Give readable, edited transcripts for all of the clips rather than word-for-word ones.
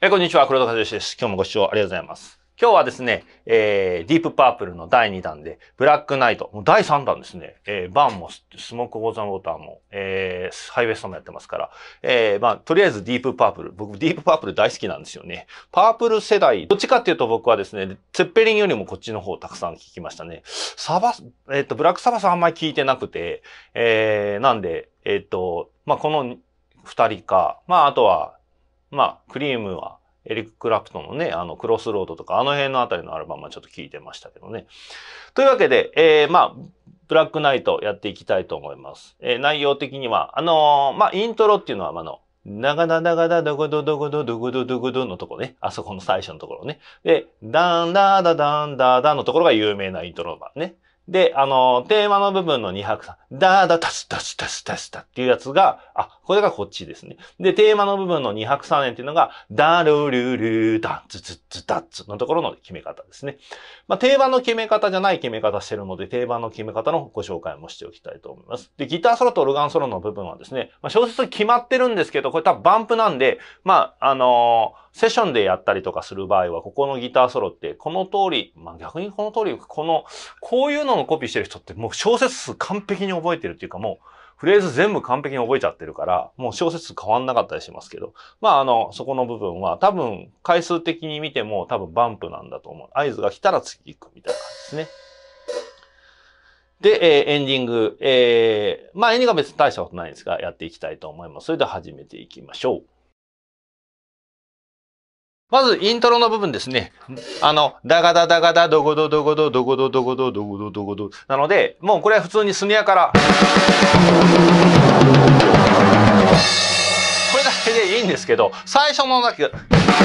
こんにちは、黒田和義です。今日もご視聴ありがとうございます。今日はですね、ディープパープルの第2弾で、ブラックナイト、もう第3弾ですね。バーンもスモークウォーザーウォーターも、ハイウエストもやってますから、とりあえずディープパープル。僕、ディープパープル大好きなんですよね。パープル世代、どっちかっていうと僕はですね、ツェッペリンよりもこっちの方たくさん聞きましたね。ブラックサバスあんまり聞いてなくて、なんで、この二人か、あとは、クリームは、エリック・クラプトンのね、クロスロードとか、あの辺のあたりのアルバムはちょっと聞いてましたけどね。というわけで、ブラックナイトやっていきたいと思います。内容的には、イントロっていうのは、ながだながだどごどどごどどごどどごどのところね。あそこの最初のところね。で、ダンダーダダンダーダのところが有名なイントロ版ね。で、テーマの部分の2拍3、ダーダタスタスタスタスタっていうやつが、これがこっちですね。で、テーマの部分の2拍3連っていうのが、ダルルルダンツツツダッツのところの決め方ですね。定番の決め方じゃない決め方してるので、定番の決め方のご紹介もしておきたいと思います。で、ギターソロとオルガンソロの部分はですね、小説決まってるんですけど、これ多分バンプなんで、セッションでやったりとかする場合は、ここのギターソロって、この通り、逆にこの通り、こういうのをコピーしてる人ってもう小説数完璧に覚えてるっていうか、もうフレーズ全部完璧に覚えちゃってるから、もう小説数変わんなかったりしますけど、そこの部分は多分回数的に見ても多分バンプなんだと思う。合図が来たら次行くみたいな感じですね。で、エンディング。エンディングは別に大したことないんですが、やっていきたいと思います。それでは始めていきましょう。まず、イントロの部分ですね。ダガダダガダドゴドドゴドドゴドドゴドドゴドドゴド。なので、もうこれは普通にスネアから。これだけでいいんですけど、最初のだけ。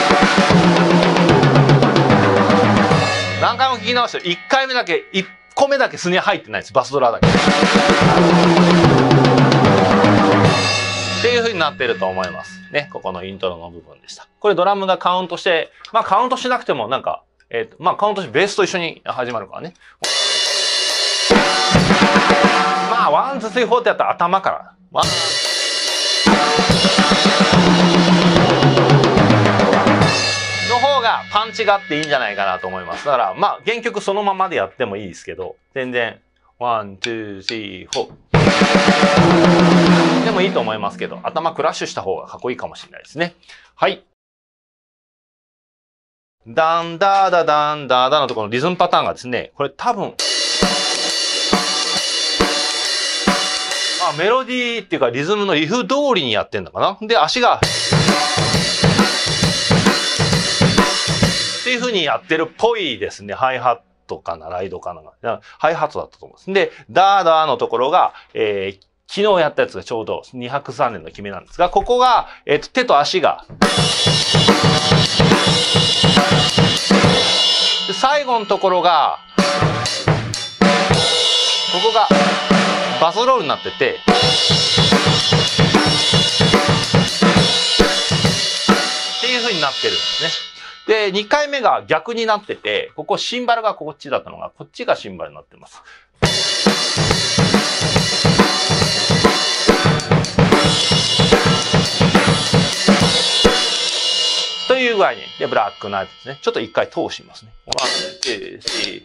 何回も聞き直して、1回目だけ、1個目だけスネア入ってないです。バスドラだけ。っていう風になってると思います。ね。ここのイントロの部分でした。これドラムがカウントして、カウントしなくてもなんか、カウントしてベースと一緒に始まるからね。ワン、ツー、スリー、フォーってやったら頭から。の方がパンチがあっていいんじゃないかなと思います。だから、原曲そのままでやってもいいですけど、全然、ワン、ツー、スリー、フォー。でもいいと思いますけど、頭クラッシュした方がかっこいいかもしれないですね。はい。ダンダーダダンダーダのところのリズムパターンがですね、これ多分、メロディーっていうかリズムのリフ通りにやってんのかな。で、足が、っていう風にやってるっぽいですね。ハイハットかな、ライドかな。ハイハットだったと思うんです。で、ダーダーのところが、昨日やったやつがちょうど2拍3連の決めなんですが、ここが、手と足が。で、最後のところが、ここがバスロールになってて、っていう風になってるんですね。で、2回目が逆になってて、ここシンバルがこっちだったのが、こっちがシンバルになってます。という具合に、で、ブラックナイトですね。ちょっと一回通しますね。ワン、ツー、スリー。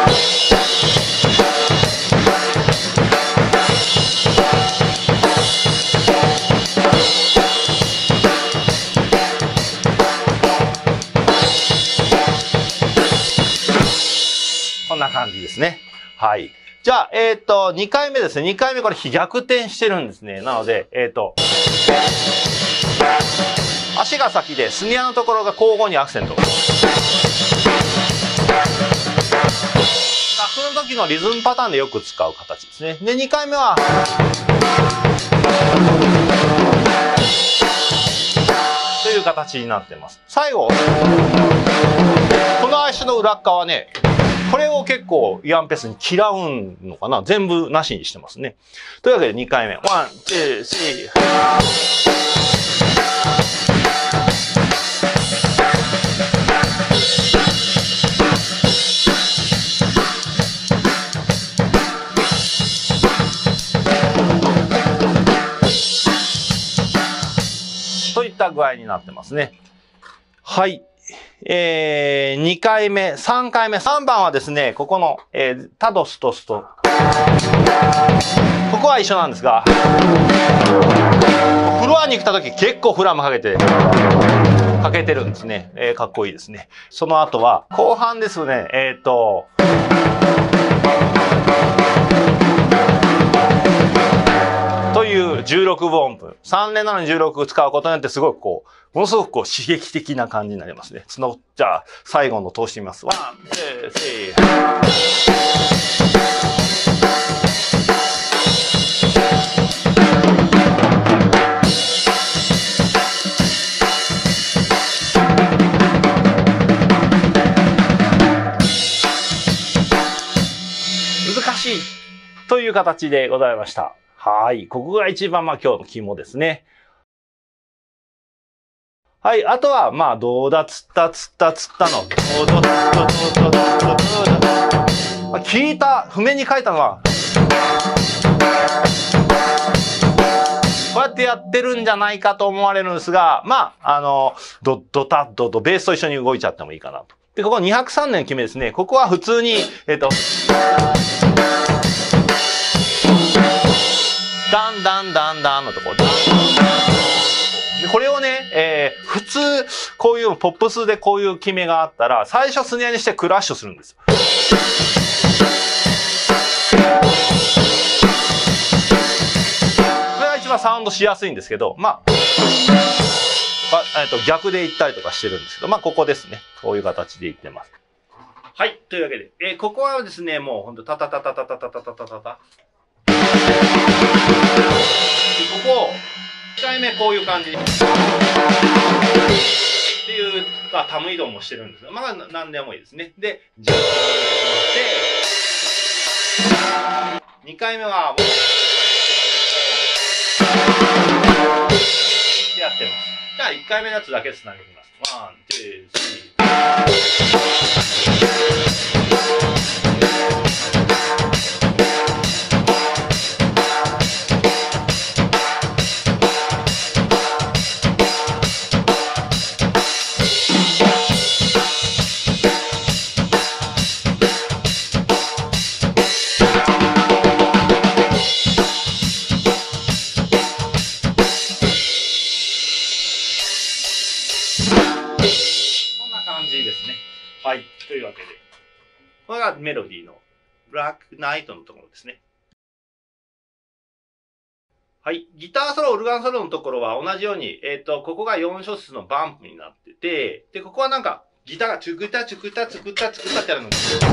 こんな感じですね。はい。じゃあ、2回目ですね。2回目これ逆転してるんですね。なので、足が先で、スネアのところが交互にアクセント。タフの時のリズムパターンでよく使う形ですね。で、2回目は、という形になってます。最後、この足の裏側ね、これを結構イアンペースに嫌うのかな。全部なしにしてますね。というわけで2回目。ワン、ツー、スリー。といった具合になってますね。 はい。2回目、3回目、3番はですね、ここの、タドストスと、ここは一緒なんですが、フロアに来た時結構フラムかけてるんですね。かっこいいですね。その後は、後半ですね、という16分音符。3連なのに16使うことによってすごくこう、ものすごくこう刺激的な感じになりますね。じゃあ、最後の通してみます。ワン、ツー、スリー。難しいという形でございました。はい。ここが一番今日の肝ですね。はい。あとは、どうだつったつったつったの。聞いた、譜面に書いたのは、こうやってやってるんじゃないかと思われるんですが、ドタッドとベースと一緒に動いちゃってもいいかなと。で、ここ203年決めですね。ここは普通に、ダンダンダンダンのところ。でこれをね、普通、こういうポップスでこういう決めがあったら、最初スネアにしてクラッシュするんですよ。これが一番サウンドしやすいんですけど、逆で言ったりとかしてるんですけど、ここですね。こういう形で言ってます。はい。というわけで、ここはですね、もうほんとタタタタタタタタタタタタ。ここを、1回目こういう感じ。っていう、タム移動もしてるんですが、何でもいいですね。で、ジャンプして、2回目は、ってやってます。じゃあ、1回目のやつだけつなげてみます。ワン、ツー、スリー。はい。というわけで。これがメロディーのブラックナイトのところですね。はい。ギターソロ、オルガンソロのところは同じように、ここが4小節のバンプになってて、で、ここはなんか、ギターがチュクタチュクタチュクタチュクタってやるのです。最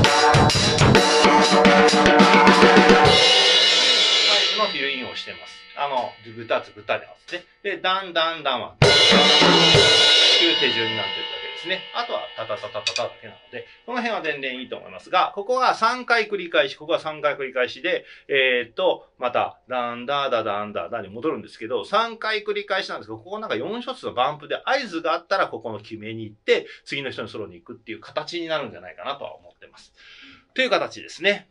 後のフィルインをしてます。チュクタチュクタで合わせて。で、ダンダンダンは、という手順になってるわけですね。あとは、タタタタタタだけなので、この辺は全然いいと思いますが、ここは3回繰り返し、ここは3回繰り返しで、また、ダンダーダダンダーダに戻るんですけど、3回繰り返しなんですけど、ここなんか4ショッツのバンプで合図があったら、ここの決めに行って、次の人のソロに行くっていう形になるんじゃないかなとは思ってます。という形ですね。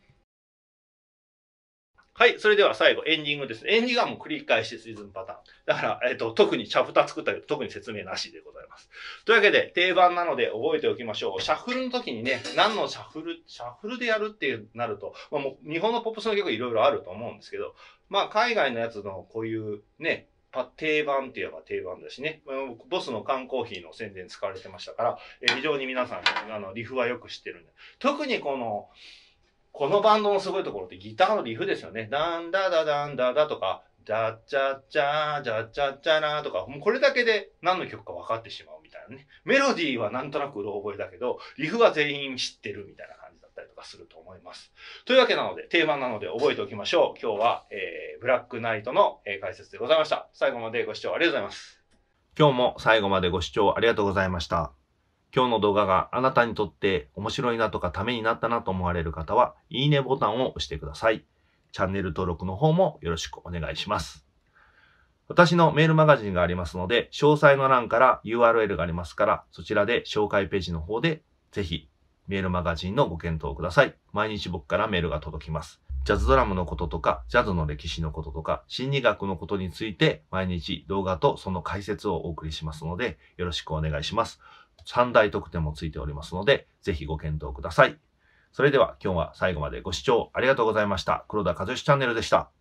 はい。それでは最後、エンディングです。エンディングはもう繰り返しリズムパターン。だから、特にチャプター作ったけど、特に説明なしでございます。というわけで、定番なので覚えておきましょう。シャッフルの時にね、何のシャッフルでやるってなると、もう日本のポップスの曲いろいろあると思うんですけど、海外のやつのこういうね、定番って言えば定番だしね、ボスの缶コーヒーの宣伝使われてましたから、非常に皆さん、リフはよく知ってるんで。特にこのバンドのすごいところってギターのリフですよね。ダンダダダンダダとか、ダッチャッチャー、ジャッチャッチャラーとか、もうこれだけで何の曲か分かってしまうみたいなね。メロディーはなんとなくうろ覚えだけど、リフは全員知ってるみたいな感じだったりとかすると思います。というわけなので、定番なので覚えておきましょう。今日は、ブラックナイトの解説でございました。最後までご視聴ありがとうございます。今日も最後までご視聴ありがとうございました。今日の動画があなたにとって面白いなとかためになったなと思われる方は、いいねボタンを押してください。チャンネル登録の方もよろしくお願いします。私のメールマガジンがありますので、詳細の欄から URL がありますから、そちらで紹介ページの方でぜひメールマガジンのご検討ください。毎日僕からメールが届きます。ジャズドラムのこととか、ジャズの歴史のこととか、心理学のことについて毎日動画とその解説をお送りしますので、よろしくお願いします。 3大特典もついておりますので、ぜひご検討ください。それでは今日は最後までご視聴ありがとうございました。黒田和義チャンネルでした。